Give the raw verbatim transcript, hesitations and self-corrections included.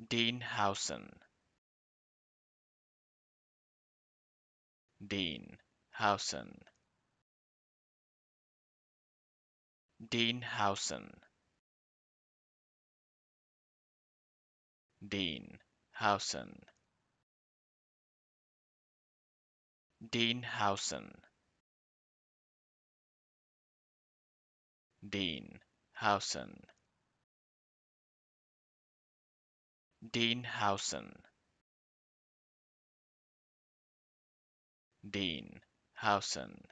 den Huijsen, den Huijsen, den Huijsen, den Huijsen, den Huijsen, den Huijsen, den Huijsen, den Huijsen,